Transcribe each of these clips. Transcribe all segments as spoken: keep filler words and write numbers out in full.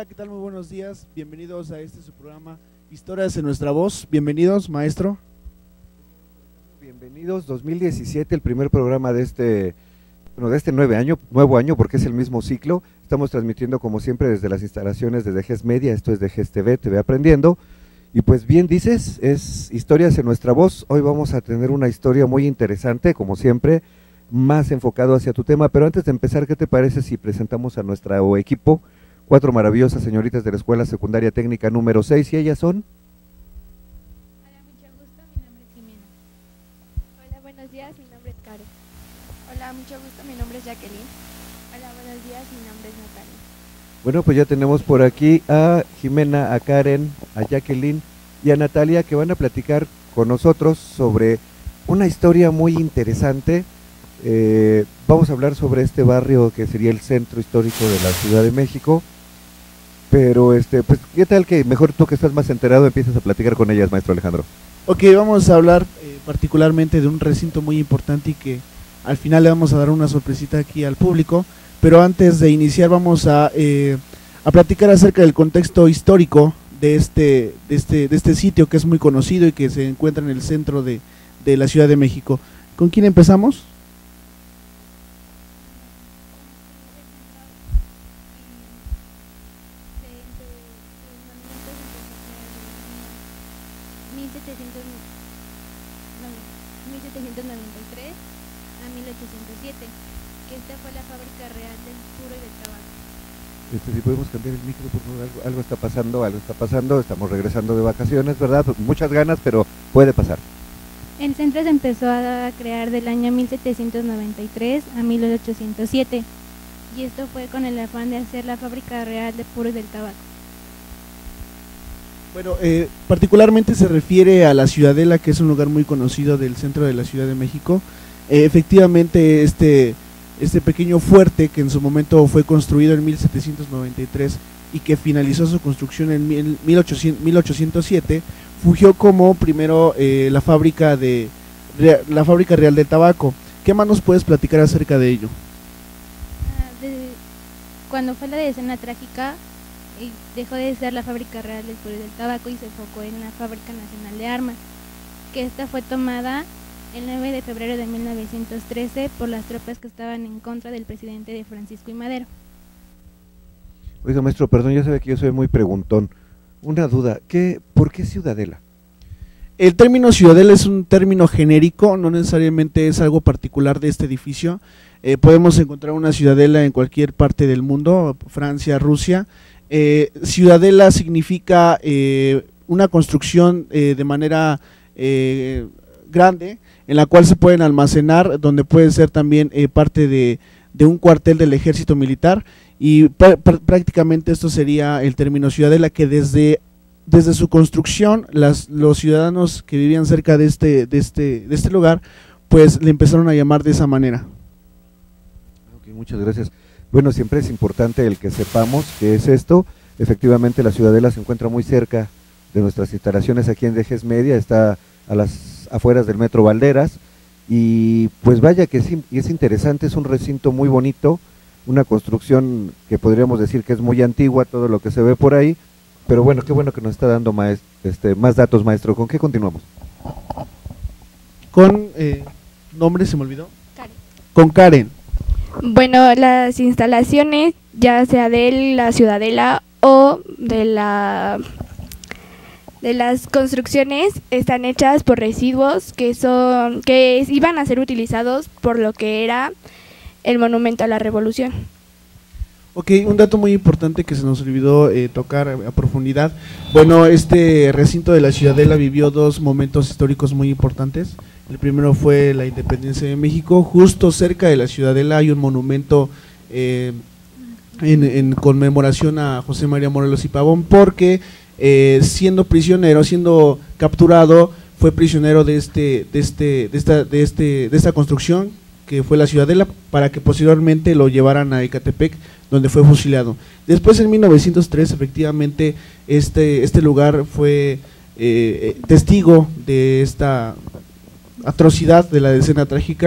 Hola, ¿qué tal? Muy buenos días, bienvenidos a este su programa Historias en Nuestra Voz. Bienvenidos, maestro. Bienvenidos, dos mil diecisiete, el primer programa de este, bueno, de este nueve año, nuevo año, porque es el mismo ciclo. Estamos transmitiendo como siempre desde las instalaciones de G E S Media, esto es de G E S T V, T V Aprendiendo. Y pues bien dices, es Historias en Nuestra Voz. Hoy vamos a tener una historia muy interesante, como siempre, más enfocado hacia tu tema, pero antes de empezar, ¿qué te parece si presentamos a nuestro equipo? Cuatro maravillosas señoritas de la Escuela Secundaria Técnica número seis, y ellas son… Hola, mucho gusto, mi nombre es Jimena. Hola, buenos días, mi nombre es Karen. Hola, mucho gusto, mi nombre es Jacqueline. Hola, buenos días, mi nombre es Natalia. Bueno, pues ya tenemos por aquí a Jimena, a Karen, a Jacqueline y a Natalia, que van a platicar con nosotros sobre una historia muy interesante. Eh, vamos a hablar sobre este barrio que sería el centro histórico de la Ciudad de México. Pero, este, pues, ¿qué tal que mejor tú que estás más enterado empiezas a platicar con ellas, maestro Alejandro? Ok, vamos a hablar eh, particularmente de un recinto muy importante y que al final le vamos a dar una sorpresita aquí al público, pero antes de iniciar vamos a, eh, a platicar acerca del contexto histórico de este, de, este, de este sitio que es muy conocido y que se encuentra en el centro de, de la Ciudad de México. ¿Con quién empezamos? mil setecientos noventa y tres a mil ochocientos siete, que esta fue la fábrica real del puro y del tabaco. Este, si podemos cambiar el micro, por favor, algo, algo está pasando, algo está pasando, estamos regresando de vacaciones, ¿verdad? Muchas ganas, pero puede pasar. El centro se empezó a crear del año mil setecientos noventa y tres a mil ochocientos siete, y esto fue con el afán de hacer la fábrica real de puro y del tabaco. Bueno, eh, particularmente se refiere a la Ciudadela, que es un lugar muy conocido del centro de la Ciudad de México. Eh, efectivamente, este, este pequeño fuerte que en su momento fue construido en mil setecientos noventa y tres y que finalizó su construcción en mil ochocientos siete, fungió como primero eh, la fábrica de la fábrica real de tabaco. ¿Qué más nos puedes platicar acerca de ello? Ah, de, cuando fue la escena trágica, y dejó de ser la fábrica real del puro y del tabaco y se enfocó en la fábrica nacional de armas, que esta fue tomada el nueve de febrero de mil novecientos trece por las tropas que estaban en contra del presidente de Francisco I. Madero. Oiga, maestro, perdón, ya sabe que yo soy muy preguntón. Una duda, ¿qué, ¿por qué Ciudadela? El término Ciudadela es un término genérico, no necesariamente es algo particular de este edificio. Eh, podemos encontrar una ciudadela en cualquier parte del mundo, Francia, Rusia. Eh, ciudadela significa eh, una construcción eh, de manera eh, grande, en la cual se pueden almacenar, donde puede ser también eh, parte de, de un cuartel del ejército militar, y pr pr prácticamente esto sería el término ciudadela, que desde, desde su construcción las, los ciudadanos que vivían cerca de este, de, este, de este lugar, pues le empezaron a llamar de esa manera. Okay, muchas gracias. Bueno, siempre es importante el que sepamos qué es esto. Efectivamente, la Ciudadela se encuentra muy cerca de nuestras instalaciones aquí en G E S Media, está a las afueras del Metro Valderas, y pues vaya que sí, es interesante, es un recinto muy bonito, una construcción que podríamos decir que es muy antigua, todo lo que se ve por ahí, pero bueno, qué bueno que nos está dando más, este, más datos, maestro. ¿Con qué continuamos? Con, eh, ¿nombre se me olvidó? Karen. Con Karen. Bueno, las instalaciones, ya sea de la Ciudadela o de la de las construcciones, están hechas por residuos que son que iban a ser utilizados por lo que era el Monumento a la Revolución. Ok, un dato muy importante que se nos olvidó eh, tocar a, a profundidad. Bueno, este recinto de la Ciudadela vivió dos momentos históricos muy importantes. El primero fue la independencia de México. Justo cerca de la Ciudadela hay un monumento eh, en, en conmemoración a José María Morelos y Pavón, porque eh, siendo prisionero, siendo capturado, fue prisionero de este, de este, de esta, de este, de esta construcción que fue la Ciudadela, para que posteriormente lo llevaran a Ecatepec, donde fue fusilado. Después, en mil novecientos tres, efectivamente, este, este lugar fue eh, testigo de esta atrocidad de la escena trágica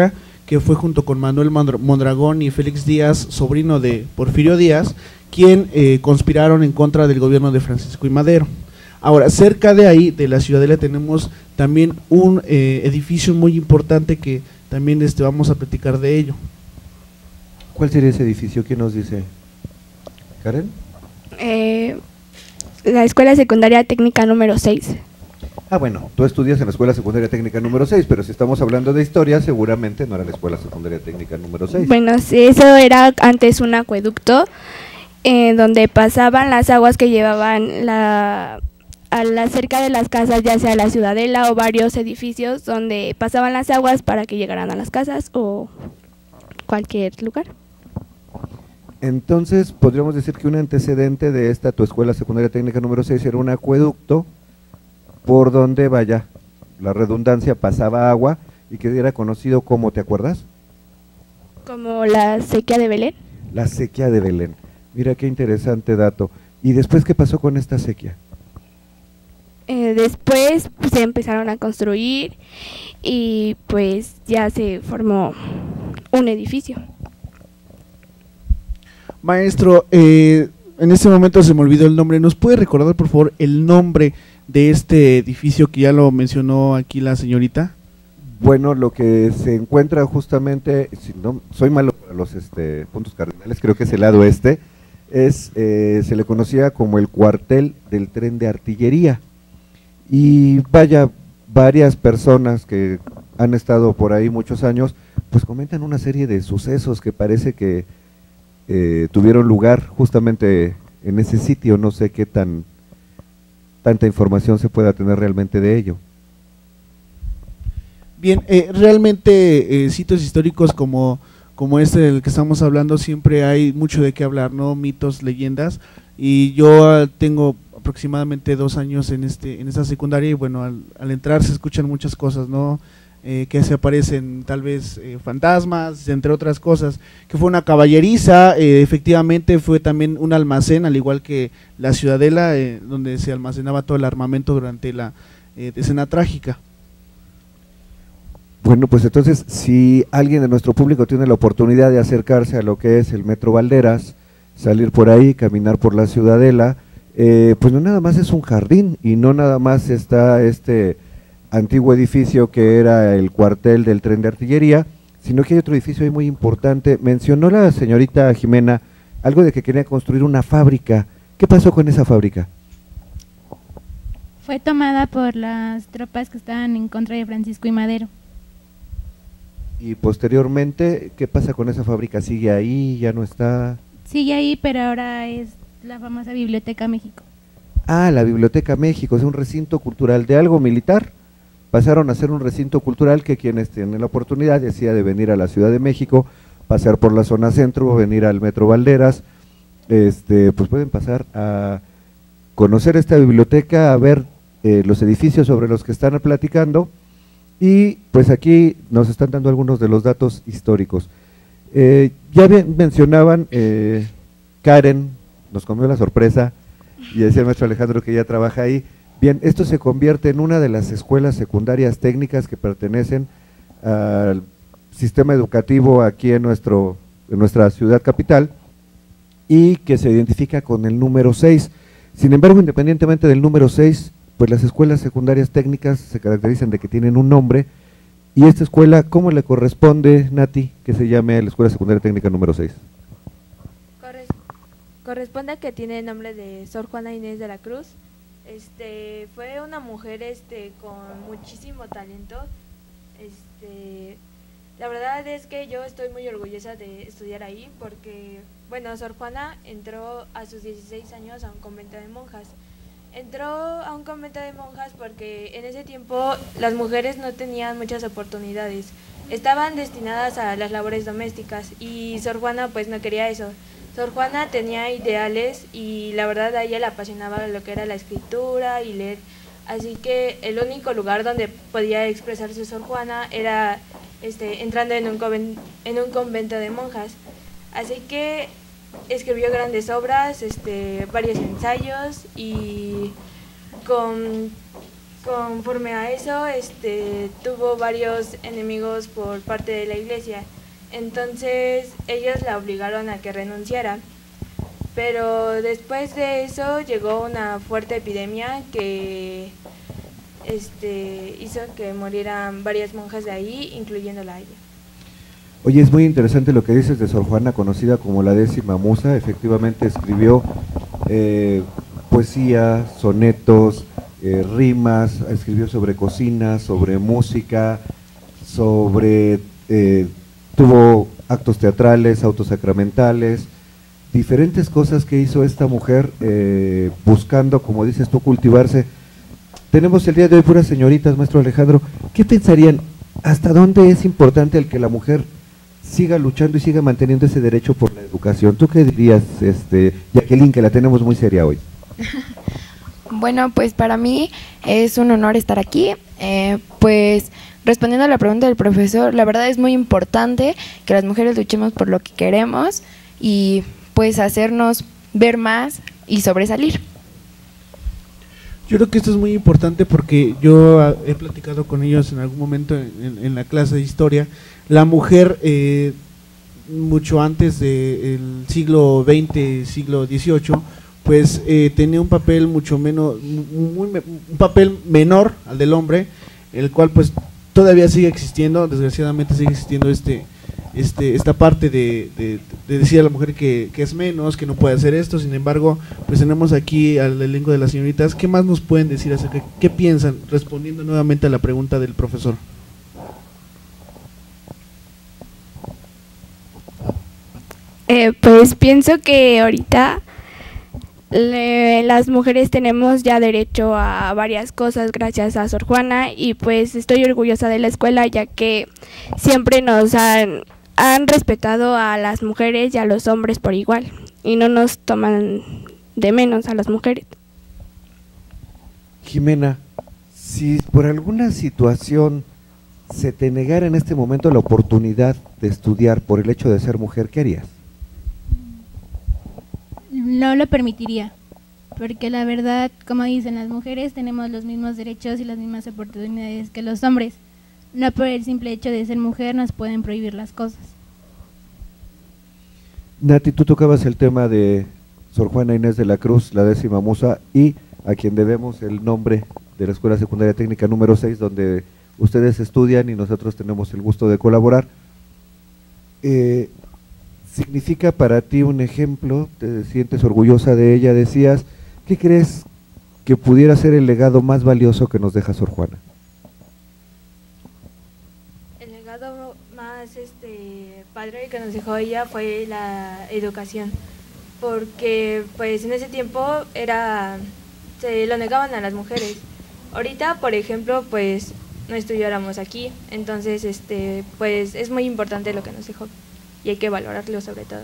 que fue junto con Manuel Mondragón y Félix Díaz, sobrino de Porfirio Díaz, quien eh, conspiraron en contra del gobierno de Francisco I. Madero. Ahora, cerca de ahí, de la Ciudadela, tenemos también un eh, edificio muy importante que también este, vamos a platicar de ello. ¿Cuál sería ese edificio? ¿Quién nos dice? ¿Karen? Eh, la Escuela Secundaria Técnica número seis. Ah, bueno, tú estudias en la Escuela Secundaria Técnica número seis, pero si estamos hablando de historia, seguramente no era la Escuela Secundaria Técnica número seis. Bueno, sí, eso era antes un acueducto, eh, donde pasaban las aguas que llevaban la, a la cerca de las casas, ya sea la Ciudadela o varios edificios, donde pasaban las aguas para que llegaran a las casas o cualquier lugar. Entonces, podríamos decir que un antecedente de esta, tu Escuela Secundaria Técnica número seis, era un acueducto por donde, vaya, la redundancia, pasaba agua y que era conocido como, ¿te acuerdas? Como la sequía de Belén. La sequía de Belén. Mira qué interesante dato. ¿Y después qué pasó con esta sequía? Eh, después pues, se empezaron a construir y pues ya se formó un edificio. Maestro, eh, en este momento se me olvidó el nombre. ¿Nos puede recordar, por favor, el nombre de este edificio que ya lo mencionó aquí la señorita? Bueno, lo que se encuentra justamente, si no soy malo para los este, puntos cardinales, creo que es el lado este, es eh, se le conocía como el cuartel del tren de artillería. Y vaya, varias personas que han estado por ahí muchos años, pues comentan una serie de sucesos que parece que eh, tuvieron lugar justamente en ese sitio. No sé qué tan tanta información se pueda tener realmente de ello. Bien, eh, realmente eh, sitios históricos como, como este del que estamos hablando siempre hay mucho de qué hablar, ¿no? Mitos, leyendas, y yo uh, tengo aproximadamente dos años en este en esta secundaria y bueno, al, al entrar se escuchan muchas cosas, ¿no? Eh, que se aparecen tal vez eh, fantasmas, entre otras cosas, que fue una caballeriza, eh, efectivamente fue también un almacén, al igual que la Ciudadela, eh, donde se almacenaba todo el armamento durante la eh, escena trágica. Bueno, pues entonces, si alguien de nuestro público tiene la oportunidad de acercarse a lo que es el Metro Valderas, salir por ahí, caminar por la Ciudadela, eh, pues no nada más es un jardín y no nada más está este antiguo edificio que era el cuartel del tren de artillería, sino que hay otro edificio ahí muy importante. Mencionó la señorita Jimena algo de que quería construir una fábrica. ¿Qué pasó con esa fábrica? Fue tomada por las tropas que estaban en contra de Francisco I. Madero. Y posteriormente, ¿qué pasa con esa fábrica? ¿Sigue ahí? ¿Ya no está? Sigue ahí, pero ahora es la famosa Biblioteca México. Ah, la Biblioteca México, es un recinto cultural de algo militar. Pasaron a ser un recinto cultural que quienes tienen la oportunidad, decía, de venir a la Ciudad de México, pasar por la zona centro, venir al Metro Valderas, este, pues pueden pasar a conocer esta biblioteca, a ver eh, los edificios sobre los que están platicando, y pues aquí nos están dando algunos de los datos históricos. Eh, ya bien mencionaban, eh, Karen nos comió la sorpresa, y decía el maestro Alejandro que ya trabaja ahí. Bien, esto se convierte en una de las escuelas secundarias técnicas que pertenecen al sistema educativo aquí en, nuestro, en nuestra ciudad capital y que se identifica con el número seis. Sin embargo, independientemente del número seis, pues las escuelas secundarias técnicas se caracterizan de que tienen un nombre, y esta escuela, ¿cómo le corresponde, Nati, que se llame la Escuela Secundaria Técnica número seis? Corres corresponde a que tiene el nombre de Sor Juana Inés de la Cruz. Este, fue una mujer este con muchísimo talento. Este, la verdad es que yo estoy muy orgullosa de estudiar ahí porque, bueno, Sor Juana entró a sus dieciséis años a un convento de monjas. Entró a un convento de monjas porque en ese tiempo las mujeres no tenían muchas oportunidades. Estaban destinadas a las labores domésticas y Sor Juana pues no quería eso. Sor Juana tenía ideales y la verdad a ella le apasionaba lo que era la escritura y leer, así que el único lugar donde podía expresarse Sor Juana era este, entrando en un, conven, en un convento de monjas, así que escribió grandes obras, este, varios ensayos y con, conforme a eso, este, tuvo varios enemigos por parte de la iglesia. Entonces ellos la obligaron a que renunciara. Pero después de eso llegó una fuerte epidemia que este, hizo que murieran varias monjas de ahí, incluyéndola a ella. Oye, es muy interesante lo que dices de Sor Juana, conocida como la décima musa. Efectivamente escribió eh, poesía, sonetos, eh, rimas, escribió sobre cocina, sobre música, sobre eh, tuvo actos teatrales, autos sacramentales, diferentes cosas que hizo esta mujer eh, buscando, como dices tú, cultivarse. Tenemos el día de hoy puras señoritas, maestro Alejandro. ¿Qué pensarían? ¿Hasta dónde es importante el que la mujer siga luchando y siga manteniendo ese derecho por la educación? ¿Tú qué dirías, este, Jacqueline, que la tenemos muy seria hoy? Bueno, pues para mí es un honor estar aquí. Eh, pues respondiendo a la pregunta del profesor, la verdad es muy importante que las mujeres luchemos por lo que queremos y pues hacernos ver más y sobresalir. Yo creo que esto es muy importante porque yo he platicado con ellos en algún momento en, en, en la clase de historia. La mujer, eh, mucho antes del siglo veinte, siglo dieciocho, pues eh, tenía un papel mucho menos, muy, un papel menor al del hombre, el cual pues todavía sigue existiendo, desgraciadamente sigue existiendo este, este, esta parte de, de, de decir a la mujer que, que es menos, que no puede hacer esto. Sin embargo, pues tenemos aquí al elenco de las señoritas. ¿Qué más nos pueden decir acerca? ¿Qué piensan? Respondiendo nuevamente a la pregunta del profesor. Eh, pues pienso que ahorita le, las mujeres tenemos ya derecho a varias cosas gracias a Sor Juana, y pues estoy orgullosa de la escuela, ya que siempre nos han, han respetado a las mujeres y a los hombres por igual y no nos toman de menos a las mujeres. Jimena, si por alguna situación se te negara en este momento la oportunidad de estudiar por el hecho de ser mujer, ¿qué harías? No lo permitiría, porque la verdad, como dicen, las mujeres tenemos los mismos derechos y las mismas oportunidades que los hombres. No por el simple hecho de ser mujer nos pueden prohibir las cosas. Nati, tú tocabas el tema de Sor Juana Inés de la Cruz, la décima musa, y a quien debemos el nombre de la Escuela Secundaria Técnica número seis, donde ustedes estudian y nosotros tenemos el gusto de colaborar. Eh, ¿Significa para ti un ejemplo? ¿Te sientes orgullosa de ella? Decías, ¿qué crees que pudiera ser el legado más valioso que nos deja Sor Juana? El legado más este, padre que nos dejó ella fue la educación, porque pues en ese tiempo era se lo negaban a las mujeres. Ahorita, por ejemplo, pues no estudiáramos aquí, entonces este pues es muy importante lo que nos dejó y hay que valorarlo sobre todo.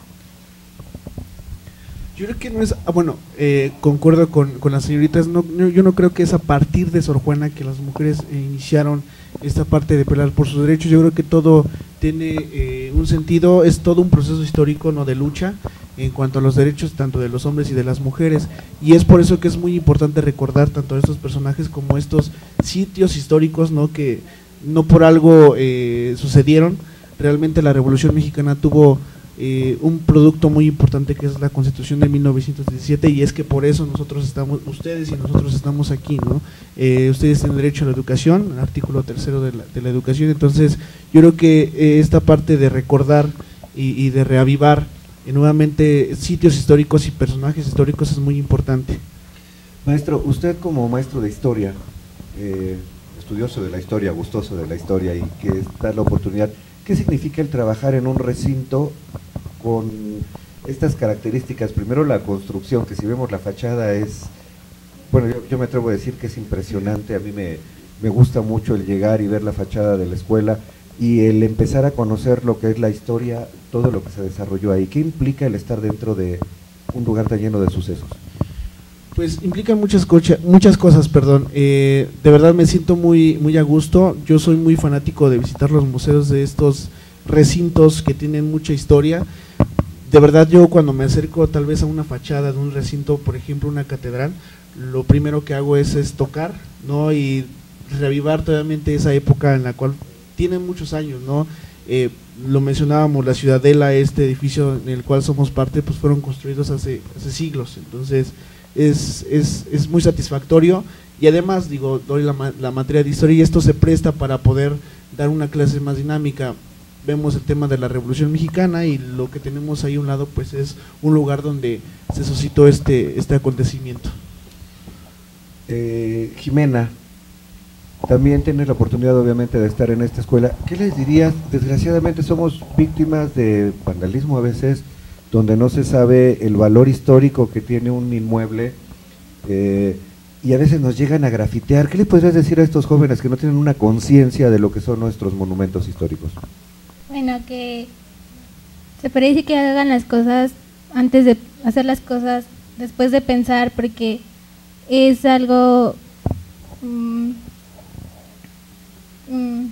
Yo creo que no es, ah, bueno, eh, concuerdo con, con las señoritas, no, no, yo no creo que es a partir de Sor Juana que las mujeres eh, iniciaron esta parte de pelear por sus derechos. Yo creo que todo tiene eh, un sentido, es todo un proceso histórico, no de lucha, en cuanto a los derechos tanto de los hombres y de las mujeres, y es por eso que es muy importante recordar tanto a estos personajes como estos sitios históricos, no que no por algo eh, sucedieron. Realmente la Revolución Mexicana tuvo eh, un producto muy importante que es la Constitución de mil novecientos diecisiete, y es que por eso nosotros estamos, ustedes y nosotros estamos aquí, ¿no? Eh, ustedes tienen derecho a la educación, el artículo tercero de la, de la educación. Entonces yo creo que eh, esta parte de recordar y, y de reavivar eh, nuevamente sitios históricos y personajes históricos es muy importante. Maestro, usted como maestro de historia, eh, estudioso de la historia, gustoso de la historia y que da la oportunidad, ¿qué significa el trabajar en un recinto con estas características? Primero la construcción, que si vemos la fachada es, bueno, yo, yo me atrevo a decir que es impresionante. A mí me, me gusta mucho el llegar y ver la fachada de la escuela y el empezar a conocer lo que es la historia, todo lo que se desarrolló ahí. ¿Qué implica el estar dentro de un lugar tan lleno de sucesos? Pues implica muchas, cocha, muchas cosas, perdón. Eh, de verdad me siento muy, muy a gusto. Yo soy muy fanático de visitar los museos de estos recintos que tienen mucha historia. De verdad, yo cuando me acerco tal vez a una fachada de un recinto, por ejemplo una catedral, lo primero que hago es, es tocar, ¿no? Y reavivar totalmente esa época en la cual tiene muchos años, ¿no? Eh, lo mencionábamos, la Ciudadela, este edificio en el cual somos parte, pues fueron construidos hace, hace siglos, entonces es, es, es muy satisfactorio, y además, digo, doy la, la materia de historia y esto se presta para poder dar una clase más dinámica. Vemos el tema de la Revolución Mexicana y lo que tenemos ahí a un lado pues es un lugar donde se suscitó este, este acontecimiento. Eh, Jimena, también tienes la oportunidad obviamente de estar en esta escuela. ¿Qué les dirías? Desgraciadamente somos víctimas de vandalismo a veces, donde no se sabe el valor histórico que tiene un inmueble, eh, y a veces nos llegan a grafitear. ¿Qué le podrías decir a estos jóvenes que no tienen una conciencia de lo que son nuestros monumentos históricos? Bueno, que se parece que hagan las cosas antes de hacer las cosas, después de pensar, porque es algo mmm, mmm,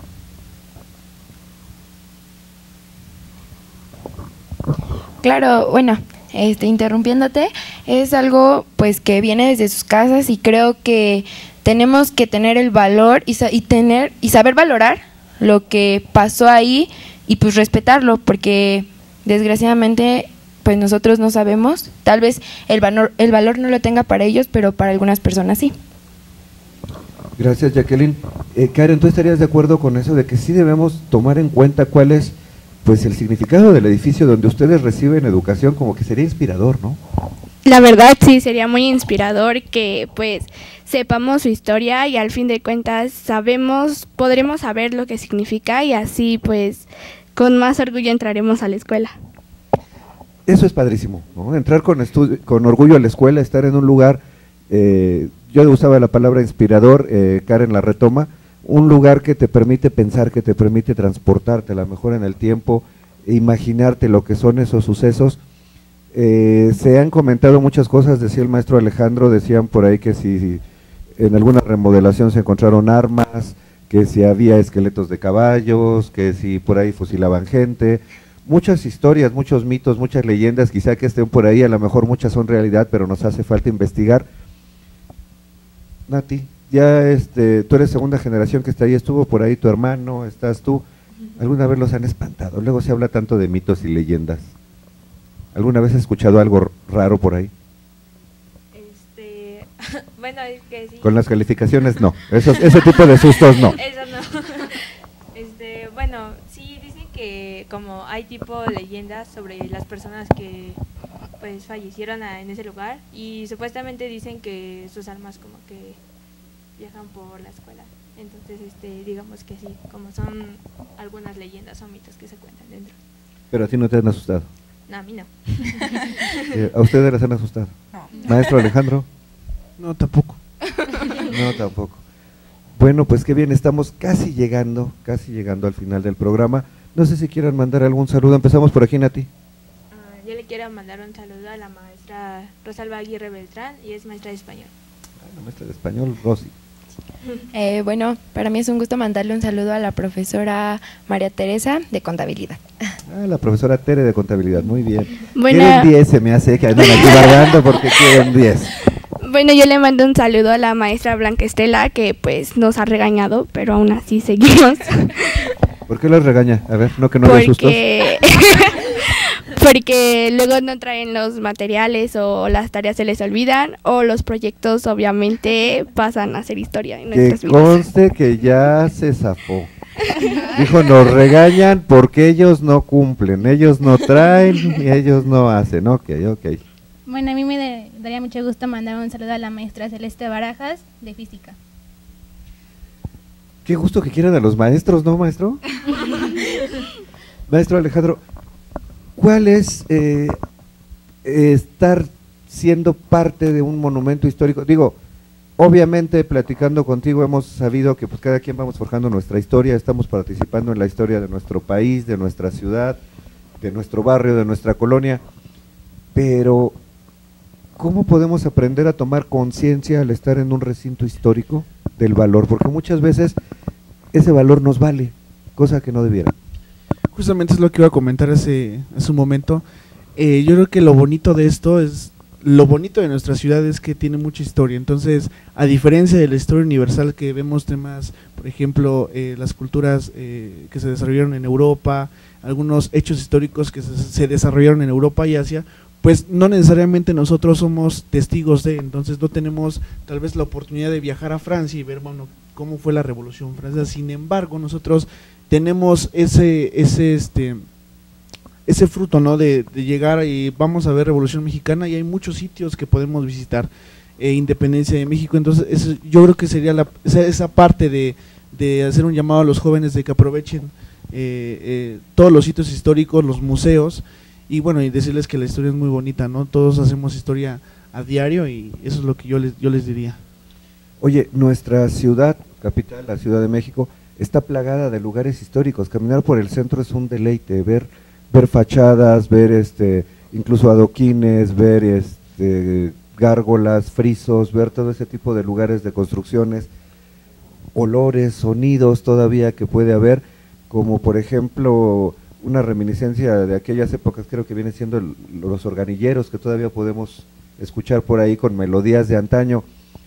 Claro, bueno, este, interrumpiéndote, es algo pues que viene desde sus casas, y creo que tenemos que tener el valor y, sa y tener y saber valorar lo que pasó ahí y pues respetarlo, porque desgraciadamente pues nosotros no sabemos, tal vez el valor, el valor no lo tenga para ellos, pero para algunas personas sí. Gracias, Jacqueline. Eh, Karen, ¿tú estarías de acuerdo con eso de que sí debemos tomar en cuenta cuál es pues el significado del edificio donde ustedes reciben educación? Como que sería inspirador, ¿no? La verdad sí, sería muy inspirador que pues sepamos su historia y al fin de cuentas sabemos, podremos saber lo que significa, y así pues con más orgullo entraremos a la escuela. Eso es padrísimo, ¿no? Entrar con, con orgullo a la escuela, estar en un lugar, eh, yo usaba la palabra inspirador, eh, Karen la retoma, un lugar que te permite pensar, que te permite transportarte a lo mejor en el tiempo, e imaginarte lo que son esos sucesos. Eh, se han comentado muchas cosas, decía el maestro Alejandro, decían por ahí que si en alguna remodelación se encontraron armas, que si había esqueletos de caballos, que si por ahí fusilaban gente, muchas historias, muchos mitos, muchas leyendas, quizá que estén por ahí, a lo mejor muchas son realidad, pero nos hace falta investigar. Nati, ya este, tú eres segunda generación que está ahí, estuvo por ahí tu hermano, estás tú, ¿alguna vez los han espantado? Luego se habla tanto de mitos y leyendas. ¿Alguna vez has escuchado algo raro por ahí? Este, bueno, es que sí. Con las calificaciones no, esos, ese tipo de sustos no. Eso no. Este, bueno, sí dicen que como hay tipo leyendas sobre las personas que pues fallecieron a, en ese lugar, y supuestamente dicen que sus almas como que viajan por la escuela. Entonces, este, digamos que sí, como son algunas leyendas o mitos que se cuentan dentro. Pero a ti no te han asustado. No, a mí no. ¿A ustedes les han asustado? No. Maestro Alejandro. No, tampoco. No, tampoco. Bueno, pues qué bien, estamos casi llegando, casi llegando al final del programa. No sé si quieran mandar algún saludo. Empezamos por aquí, Nati. Uh, yo le quiero mandar un saludo a la maestra Rosalba Aguirre Beltrán, y es maestra de español. Ah, la maestra de español, Rosy. Eh, bueno, para mí es un gusto mandarle un saludo a la profesora María Teresa de Contabilidad. Ah, la profesora Tere de Contabilidad, muy bien. Bueno, Quieren diez, se me hace que andan aquí bargando porque quieren diez. Bueno, yo le mando un saludo a la maestra Blanca Estela, que pues nos ha regañado, pero aún así seguimos. ¿Por qué los regaña? A ver, no que no le sustos. Porque porque luego no traen los materiales, o las tareas se les olvidan, o los proyectos obviamente pasan a ser historia en nuestras Que vidas. conste que ya se zafó. Dijo, nos regañan porque ellos no cumplen, ellos no traen y ellos no hacen. Ok, ok. Bueno, a mí me de- daría mucho gusto mandar un saludo a la maestra Celeste Barajas de física. Qué gusto que quieran a los maestros, ¿no, maestro? Maestro Alejandro, ¿cuál es eh, estar siendo parte de un monumento histórico? Digo, obviamente platicando contigo hemos sabido que pues cada quien vamos forjando nuestra historia, estamos participando en la historia de nuestro país, de nuestra ciudad, de nuestro barrio, de nuestra colonia, pero ¿cómo podemos aprender a tomar conciencia al estar en un recinto histórico del valor? Porque muchas veces ese valor nos vale, cosa que no debiera. Justamente es lo que iba a comentar hace, hace un momento. Eh, yo creo que lo bonito de esto es lo bonito de nuestra ciudad es que tiene mucha historia. Entonces, a diferencia de la historia universal que vemos temas, por ejemplo, eh, las culturas eh, que se desarrollaron en Europa, algunos hechos históricos que se, se desarrollaron en Europa y Asia, pues no necesariamente nosotros somos testigos de, entonces no tenemos tal vez la oportunidad de viajar a Francia y ver, bueno, cómo fue la Revolución Francesa. Sin embargo, nosotros tenemos ese ese este ese fruto, ¿no? De, de llegar y vamos a ver Revolución Mexicana, y hay muchos sitios que podemos visitar, eh, Independencia de México. Entonces eso, yo creo que sería la, esa, esa parte de, de hacer un llamado a los jóvenes de que aprovechen eh, eh, todos los sitios históricos, los museos, y bueno, y decirles que la historia es muy bonita, ¿no? Todos hacemos historia a diario y eso es lo que yo les, yo les diría. Oye, nuestra ciudad capital, la Ciudad de México, está plagada de lugares históricos. Caminar por el centro es un deleite, ver ver fachadas, ver este incluso adoquines, ver este gárgolas, frisos, ver todo ese tipo de lugares de construcciones, olores, sonidos todavía que puede haber, como por ejemplo una reminiscencia de aquellas épocas, creo que viene siendo el, los organilleros que todavía podemos escuchar por ahí con melodías de antaño.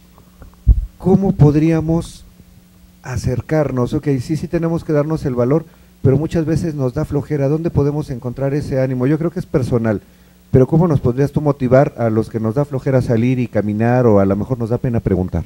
¿Cómo podríamos acercarnos? Ok, sí, sí tenemos que darnos el valor, pero muchas veces nos da flojera. ¿Dónde podemos encontrar ese ánimo? Yo creo que es personal, pero ¿cómo nos podrías tú motivar a los que nos da flojera salir y caminar, o a lo mejor nos da pena preguntar?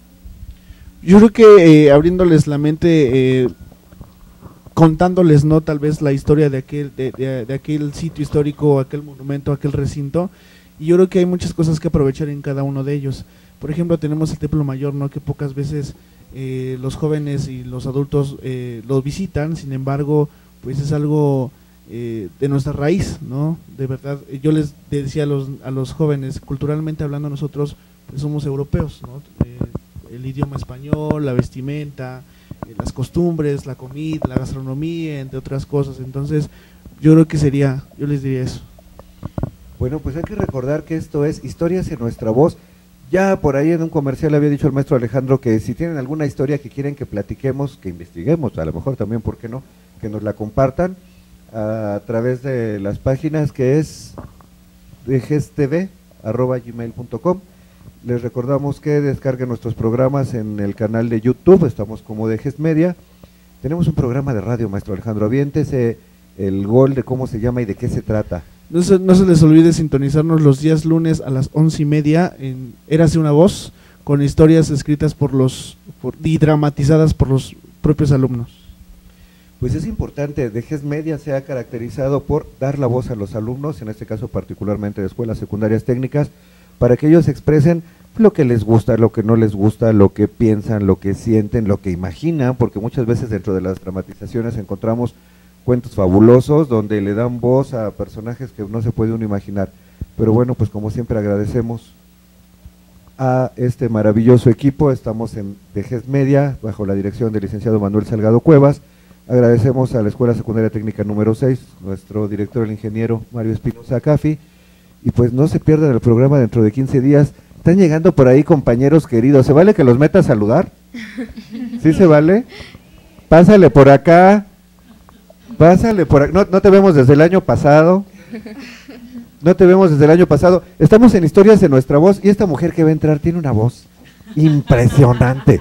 Yo creo que eh, abriéndoles la mente, eh, contándoles, no, tal vez la historia de aquel de, de, de aquel sitio histórico, aquel monumento, aquel recinto, y yo creo que hay muchas cosas que aprovechar en cada uno de ellos. Por ejemplo, tenemos el Templo Mayor, ¿no? Que pocas veces eh, los jóvenes y los adultos eh, lo visitan, sin embargo, pues es algo eh, de nuestra raíz, ¿no? De verdad, yo les decía a los, a los jóvenes, culturalmente hablando nosotros pues somos europeos, ¿no? Eh, el idioma español, la vestimenta, eh, las costumbres, la comida, la gastronomía, entre otras cosas. Entonces, yo creo que sería, yo les diría eso. Bueno, pues hay que recordar que esto es Historias en Nuestra Voz. Ya por ahí en un comercial había dicho el maestro Alejandro que si tienen alguna historia que quieren que platiquemos, que investiguemos, a lo mejor también, ¿por qué no?, que nos la compartan a, a través de las páginas que es de gestv arroba gmail punto com. Les recordamos que descarguen nuestros programas en el canal de YouTube, estamos como de Gest Media. Tenemos un programa de radio, maestro Alejandro, aviéntese el gol de cómo se llama y de qué se trata. No se, no se les olvide sintonizarnos los días lunes a las once y media en Érase una Voz, con historias escritas por los por, y dramatizadas por los propios alumnos. Pues es importante, de Gest Media se ha caracterizado por dar la voz a los alumnos, en este caso particularmente de escuelas secundarias técnicas, para que ellos expresen lo que les gusta, lo que no les gusta, lo que piensan, lo que sienten, lo que imaginan, porque muchas veces dentro de las dramatizaciones encontramos cuentos fabulosos donde le dan voz a personajes que no se puede uno imaginar. Pero bueno, pues como siempre agradecemos a este maravilloso equipo. Estamos en de Gest Media bajo la dirección del licenciado Manuel Salgado Cuevas. Agradecemos a la Escuela Secundaria Técnica número seis, nuestro director, el ingeniero Mario Espinosa Cafi, y pues no se pierdan el programa dentro de quince días. Están llegando por ahí compañeros queridos, ¿se vale que los meta a saludar? ¿Sí se vale? Pásale por acá. Pásale por aquí. No, no te vemos desde el año pasado. No te vemos desde el año pasado. Estamos en Historias en Nuestra Voz y esta mujer que va a entrar tiene una voz impresionante.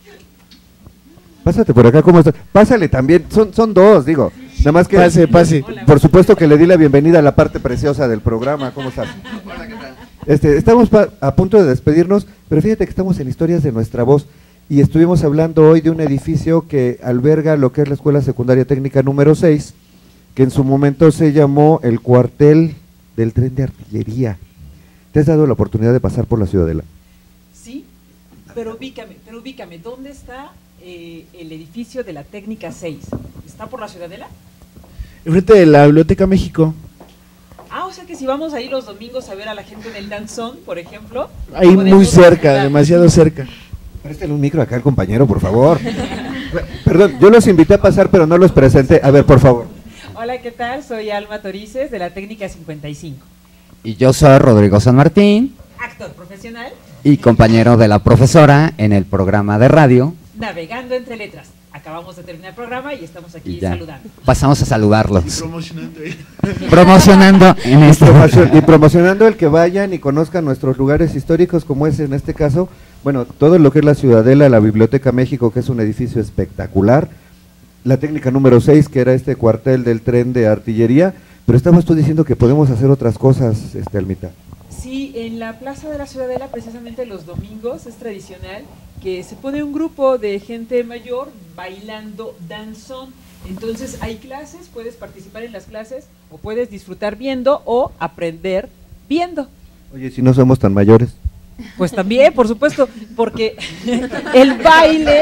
Pásate por acá, ¿cómo estás? Pásale también, son, son dos, digo. Nada más que. Pase, pase. Por supuesto que le di la bienvenida a la parte preciosa del programa. ¿Cómo estás? Hola, ¿qué tal? Este, estamos a punto de despedirnos, pero fíjate que estamos en Historias de Nuestra Voz. Y estuvimos hablando hoy de un edificio que alberga lo que es la Escuela Secundaria Técnica número seis, que en su momento se llamó el cuartel del tren de artillería. ¿Te has dado la oportunidad de pasar por la Ciudadela? Sí, pero ubícame, pero ubícame, ¿dónde está eh, el edificio de la Técnica seis? ¿Está por la Ciudadela? Enfrente de la Biblioteca México. Ah, o sea que si vamos ahí los domingos a ver a la gente en el danzón, por ejemplo. Ahí muy cerca, visitar. Demasiado cerca. Préstale un micro acá al compañero, por favor. Perdón, yo los invité a pasar, pero no los presenté. A ver, por favor. Hola, ¿qué tal? Soy Alma Torices, de la Técnica cincuenta y cinco. Y yo soy Rodrigo San Martín. Actor profesional. Y compañero de la profesora en el programa de radio Navegando entre Letras. acabamos de terminar el programa y estamos aquí Y ya. saludando. Pasamos a saludarlos. Y promocionando. eh. Promocionando en Y, este promocion- y promocionando el que vayan y conozcan nuestros lugares históricos, como es en este caso, bueno, todo lo que es la Ciudadela, la Biblioteca México, que es un edificio espectacular, la técnica número seis, que era este cuartel del tren de artillería, pero estabas tú diciendo que podemos hacer otras cosas, este Almita. Sí, en la Plaza de la Ciudadela, precisamente los domingos, es tradicional que se pone un grupo de gente mayor bailando danzón. Entonces hay clases, puedes participar en las clases, o puedes disfrutar viendo o aprender viendo. Oye, si no somos tan mayores. Pues también, por supuesto, porque el baile...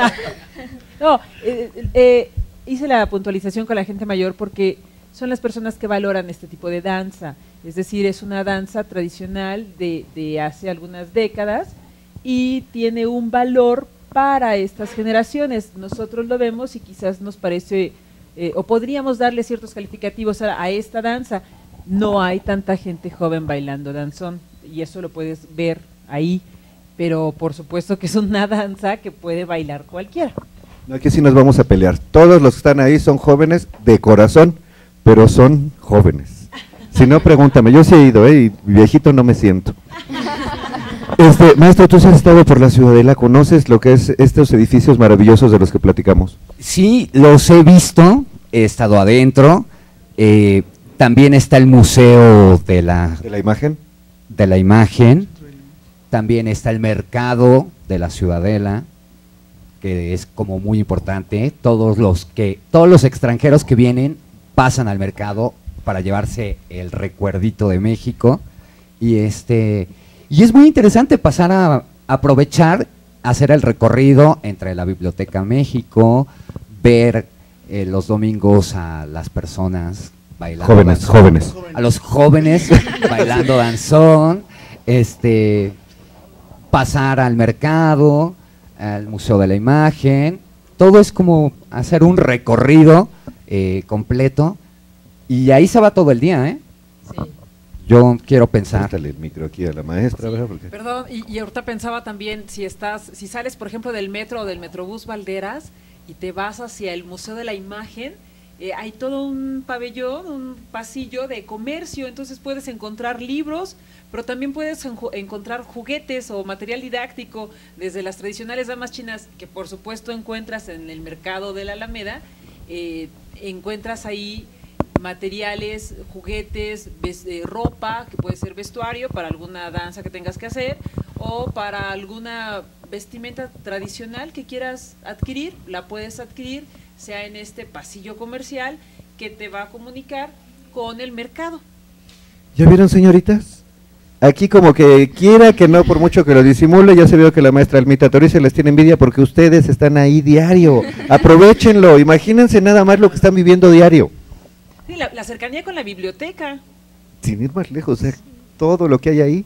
No, eh, eh, hice la puntualización con la gente mayor porque son las personas que valoran este tipo de danza. Es decir, es una danza tradicional de, de hace algunas décadas y tiene un valor para estas generaciones. Nosotros lo vemos y quizás nos parece, eh, o podríamos darle ciertos calificativos a, a esta danza. No hay tanta gente joven bailando danzón y eso lo puedes ver ahí, pero por supuesto que es una danza que puede bailar cualquiera. No, aquí sí nos vamos a pelear. Todos los que están ahí son jóvenes de corazón, pero son jóvenes. Si no, pregúntame. Yo sí he ido, ¿eh? Y viejito no me siento. Este, maestro, tú sí has estado por la Ciudadela, ¿conoces lo que es estos edificios maravillosos de los que platicamos? Sí, los he visto, he estado adentro. Eh, también está el Museo de la, ¿De la imagen? de la Imagen. También está el Mercado de la Ciudadela, que es como muy importante. Todos los que, todos los extranjeros que vienen pasan al mercado para llevarse el recuerdito de México. Y este, y es muy interesante pasar a aprovechar, hacer el recorrido entre la Biblioteca México, ver eh, los domingos a las personas bailando Jóvenes, danzón, jóvenes. a los jóvenes bailando danzón, este, pasar al mercado, al Museo de la Imagen. Todo es como hacer un recorrido eh, completo y ahí se va todo el día, ¿eh? Sí. Yo quiero pensar. Préstale el micro aquí a la maestra, ¿verdad? Porque... Perdón, y, y ahorita pensaba también, si estás, si sales por ejemplo del metro o del Metrobús Valderas y te vas hacia el Museo de la Imagen, eh, hay todo un pabellón, un pasillo de comercio, entonces puedes encontrar libros, pero también puedes enju- encontrar juguetes o material didáctico, desde las tradicionales damas chinas, que por supuesto encuentras en el mercado de la Alameda, eh, encuentras ahí materiales, juguetes, ves, eh, ropa, que puede ser vestuario para alguna danza que tengas que hacer, o para alguna vestimenta tradicional que quieras adquirir, la puedes adquirir, sea en este pasillo comercial que te va a comunicar con el mercado. ¿Ya vieron, señoritas? Aquí como que quiera que no, por mucho que lo disimule, ya se vio que la maestra Almita Torice les tiene envidia porque ustedes están ahí diario. Aprovechenlo, imagínense nada más lo que están viviendo diario. Sí, la, la cercanía con la biblioteca. Sin ir más lejos, o sea, todo lo que hay ahí.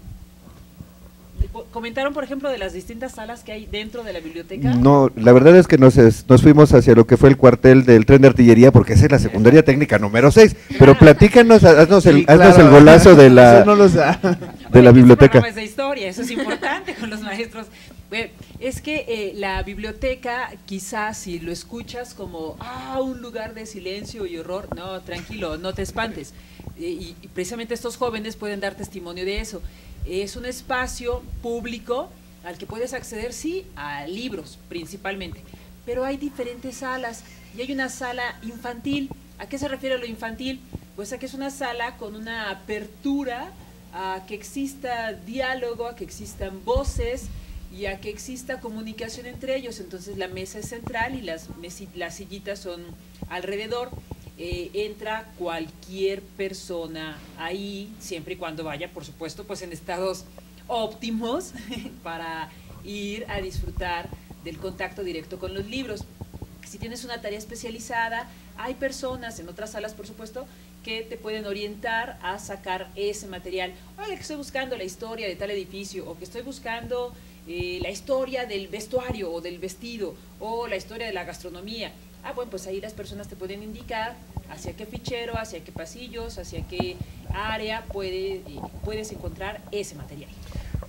Comentaron, por ejemplo, de las distintas salas que hay dentro de la biblioteca. No, la verdad es que nos, es- nos fuimos hacia lo que fue el cuartel del tren de artillería, porque esa es la secundaria técnica número seis. Pero platícanos, haznos el, Sí, haznos claro. el golazo de Eso la, no los da. de la Bueno, biblioteca. este programa es de historia, eso es importante con los maestros. Bueno, es que eh, la biblioteca, quizás si lo escuchas como, ah, un lugar de silencio y horror, no, tranquilo, no te espantes. Eh, y, y precisamente estos jóvenes pueden dar testimonio de eso. Es un espacio público al que puedes acceder, sí, a libros principalmente, pero hay diferentes salas y hay una sala infantil. ¿A qué se refiere lo infantil? Pues a que es una sala con una apertura a que exista diálogo, a que existan voces y a que exista comunicación entre ellos. Entonces la mesa es central y las, mesi- las sillitas son alrededor. Eh, entra cualquier persona ahí, siempre y cuando vaya, por supuesto, pues en estados óptimos para ir a disfrutar del contacto directo con los libros. Si tienes una tarea especializada, hay personas en otras salas, por supuesto, que te pueden orientar a sacar ese material. Oye, que estoy buscando la historia de tal edificio, o que estoy buscando eh, la historia del vestuario o del vestido, o la historia de la gastronomía. Ah, bueno, pues ahí las personas te pueden indicar hacia qué fichero, hacia qué pasillos, hacia qué área puede, eh, puedes encontrar ese material.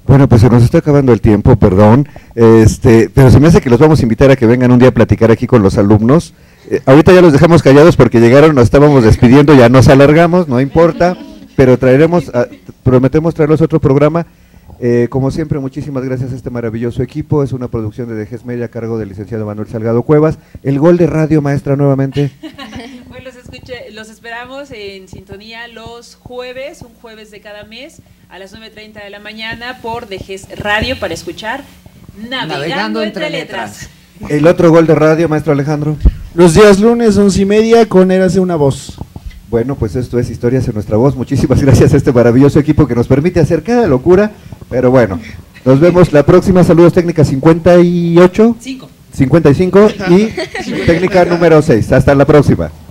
Bueno, pues se nos está acabando el tiempo, perdón, este, pero se me hace que los vamos a invitar a que vengan un día a platicar aquí con los alumnos. Eh, ahorita ya los dejamos callados porque llegaron, nos estábamos despidiendo, ya nos alargamos, no importa, pero traeremos, a, prometemos traerlos otro programa. Eh, como siempre, muchísimas gracias a este maravilloso equipo. Es una producción de Dejes Media a cargo del licenciado Manuel Salgado Cuevas. El gol de radio, maestra, nuevamente. Bueno, los, escuché, los esperamos en sintonía los jueves, un jueves de cada mes, a las nueve treinta de la mañana por Dejes Radio para escuchar Navegando, Navegando entre, entre letras. letras. El otro gol de radio, maestro Alejandro. Los días lunes, once y media, con Érase una voz. Bueno, pues esto es Historias en Nuestra Voz. Muchísimas gracias a este maravilloso equipo que nos permite hacer cada locura. Pero bueno, nos vemos la próxima. Saludos técnica cincuenta y ocho. cinco. cincuenta y cinco y técnica número seis. Hasta la próxima.